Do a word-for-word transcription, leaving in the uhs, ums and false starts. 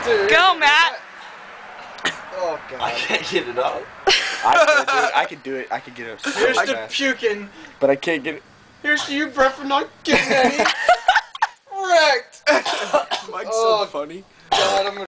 Dude, Go, Matt. Oh god. I can't get it out. I can do it. I can do it. I can get it. So Here's the fast. puking. But I can't get it. Here's to you, Brett, for not getting any. Wrecked. Mike's Oh, so funny. God, I'm